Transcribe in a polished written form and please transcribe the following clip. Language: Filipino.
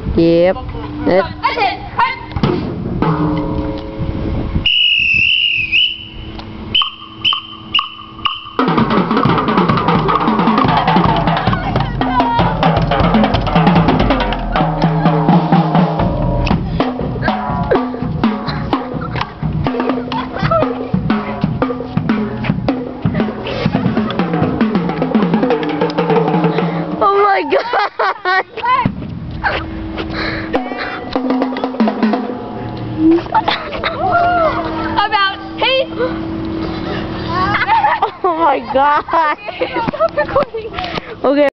Yep. Oh my God! About hey. Oh my God! Stop recording. Okay.